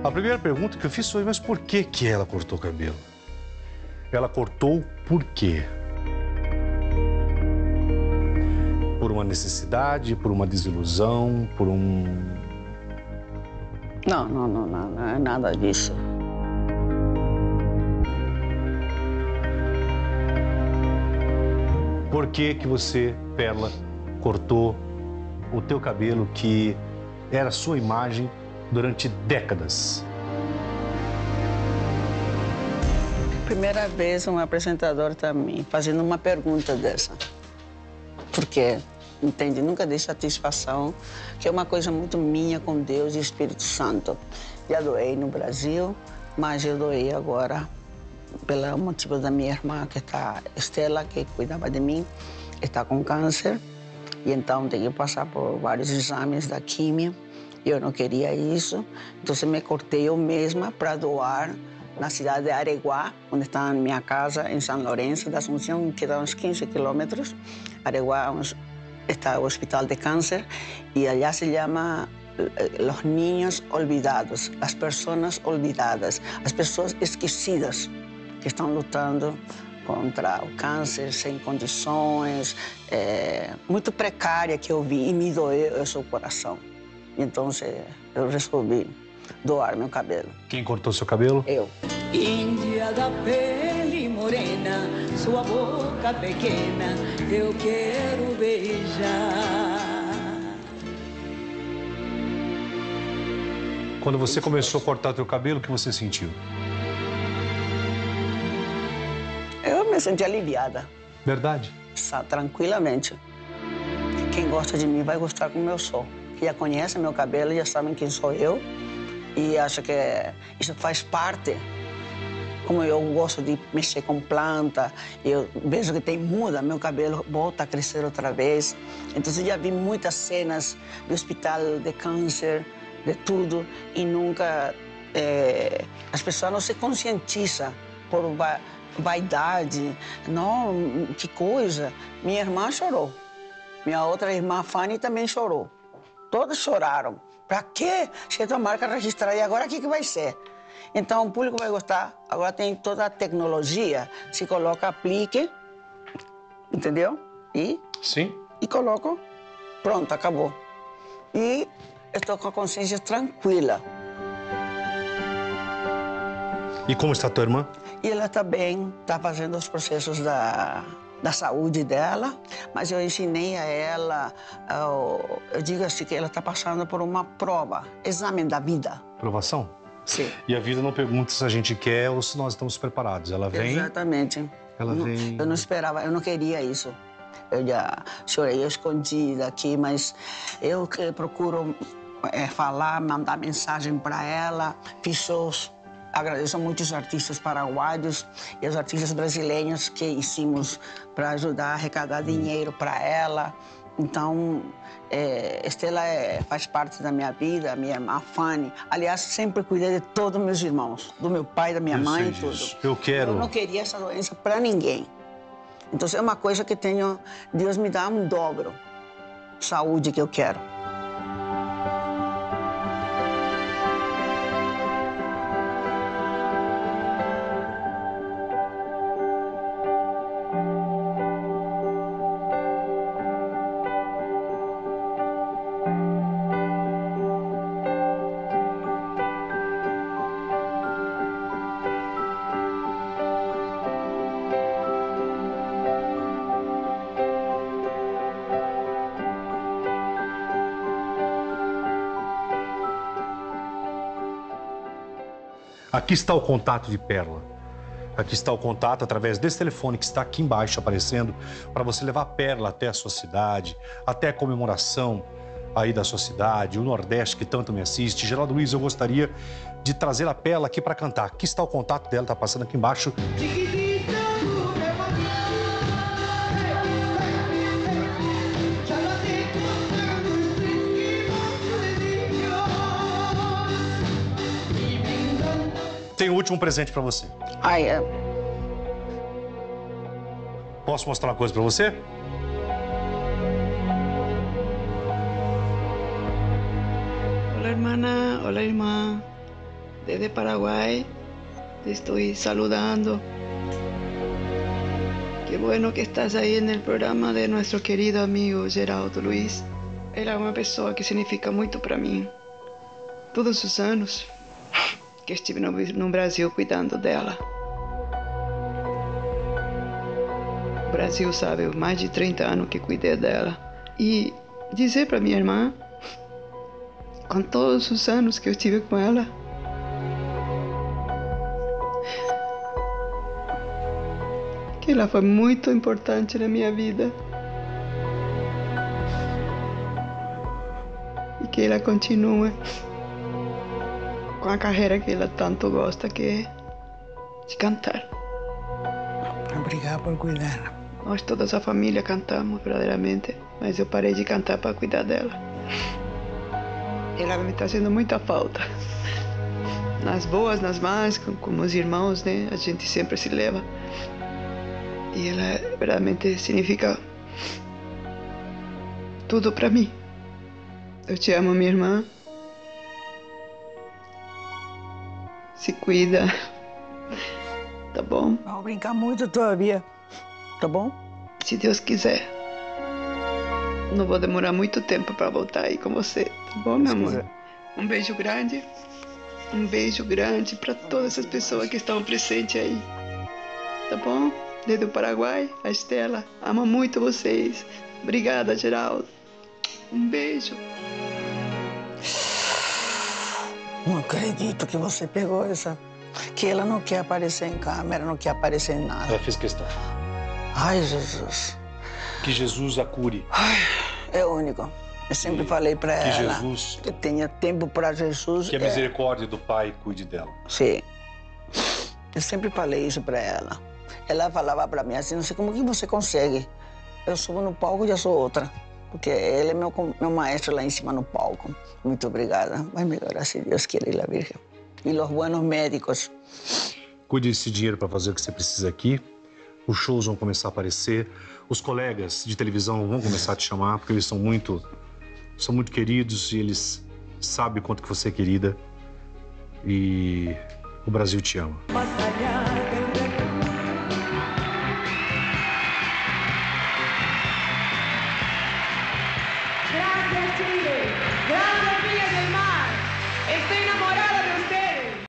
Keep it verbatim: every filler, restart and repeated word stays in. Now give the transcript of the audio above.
A primeira pergunta que eu fiz foi, mas por que que ela cortou o cabelo? Ela cortou por quê? Por uma necessidade, por uma desilusão, por um... Não, não, não, não, não é nada disso. Por que que você, Perla, cortou o teu cabelo que era a sua imagem durante décadas? Primeira vez um apresentador está me fazendo uma pergunta dessa. Porque, entende, nunca dei satisfação, que é uma coisa muito minha com Deus e Espírito Santo. Já doei no Brasil, mas eu doei agora pelo motivo da minha irmã, que está, Estela, que cuidava de mim, está com câncer. E então tem que passar por vários exames da químio. Eu não queria isso, então me cortei eu mesma para doar na cidade de Areguá, onde está a minha casa, em São Lourenço da Assunção, que dá uns quinze quilômetros. Areguá está o Hospital de Câncer e allá se chama Los Niños Olvidados, as pessoas olvidadas, as pessoas esquecidas que estão lutando contra o câncer, sem condições, é, muito precária que eu vi e me doeu o seu coração. Então eu resolvi doar meu cabelo. Quem cortou seu cabelo? Eu. Índia da pele morena, sua boca pequena, eu quero beijar. Quando você começou a cortar teu cabelo, o que você sentiu? Eu me senti aliviada. Verdade? Tranquilamente. Quem gosta de mim vai gostar como eu sou. Já conhecem meu cabelo, já sabem quem sou eu. E acho que isso faz parte. Como eu gosto de mexer com planta, eu vejo que tem muda, meu cabelo volta a crescer outra vez. Então eu já vi muitas cenas do hospital de câncer, de tudo, e nunca... É, as pessoas não se conscientizam por va vaidade. Não, que coisa. Minha irmã chorou. Minha outra irmã, Fanny, também chorou. Todos choraram. Para quê? Se a tua marca registrada, e agora o que, que vai ser? Então o público vai gostar. Agora tem toda a tecnologia. Se coloca, aplique, entendeu? E? Sim. E coloco, pronto, acabou. E estou com a consciência tranquila. E como está tua irmã? E ela está bem, está fazendo os processos da... da saúde dela, mas eu ensinei a ela, eu, eu digo assim, que ela está passando por uma prova, exame da vida. Provação? Sim. E a vida não pergunta se a gente quer ou se nós estamos preparados. Ela vem... Exatamente. Ela não, vem... Eu não esperava, eu não queria isso. Eu já chorei escondida aqui, mas eu que procuro é, falar, mandar mensagem para ela, fiz shows. Agradeço muito os artistas paraguaios e os artistas brasileiros que hicimos para ajudar a arrecadar dinheiro para ela. Então, é, Estela é, faz parte da minha vida, a minha irmã Fanny. Aliás, sempre cuidei de todos meus irmãos, do meu pai, da minha eu mãe, sei tudo. Disso. Eu quero... Eu não queria essa doença para ninguém. Então, é uma coisa que tenho... Deus me dá um dobro. Saúde que eu quero. Aqui está o contato de Perla. Aqui está o contato através desse telefone que está aqui embaixo aparecendo para você levar a Perla até a sua cidade, até a comemoração aí da sua cidade, o Nordeste que tanto me assiste. Geraldo Luiz, eu gostaria de trazer a Perla aqui para cantar. Aqui está o contato dela, está passando aqui embaixo. Tem o último presente para você. Ai, é... Posso mostrar uma coisa para você? Olá, irmã. Olá, irmã. desde Paraguay. Te estoy saludando. Qué bueno que estás ahí en el programa de nuestro querido amigo Geraldo Luiz. Ele é uma pessoa que significa muito para mim. Todos os anos que estive no, no Brasil cuidando dela. O Brasil sabe, mais de trinta anos que cuidei dela. E dizer para minha irmã, com todos os anos que eu estive com ela, que ela foi muito importante na minha vida. E que ela continue com a carreira que ela tanto gosta, que é de cantar. Obrigada por cuidar. Nós, toda a família, cantamos verdadeiramente, mas eu parei de cantar para cuidar dela. Ela me está fazendo muita falta. Nas boas, nas más, com, com os irmãos, né? A gente sempre se leva. E ela verdadeiramente significa tudo para mim. Eu te amo, minha irmã. Se cuida. Tá bom? Vamos brincar muito todavia. Tá bom? Se Deus quiser. Não vou demorar muito tempo para voltar aí com você. Tá bom, meu amor? Um beijo grande. Um beijo grande para todas essas pessoas que estão presentes aí. Tá bom? Desde o Paraguai, a Estela. Ama muito vocês. Obrigada, Geraldo. Um beijo. Não acredito que você pegou essa... Que ela não quer aparecer em câmera, não quer aparecer em nada. Ela fez questão. Ai, Jesus. Que Jesus a cure. Ai, é único. Eu sempre E falei para que ela Jesus- que tenha tempo para Jesus. Que a é- misericórdia do Pai cuide dela. Sim. Eu sempre falei isso para ela. Ela falava para mim assim, não sei como que você consegue. Eu subo no palco e já sou outra. Porque ele é meu, meu maestro lá em cima no palco. Muito obrigada. Vai melhorar se Deus quiere, la Virgen. E os buenos médicos. Cuide desse dinheiro para fazer o que você precisa aqui. Os shows vão começar a aparecer. Os colegas de televisão vão começar a te chamar, porque eles são muito, são muito queridos e eles sabem o quanto que você é querida. E o Brasil te ama. Más allá del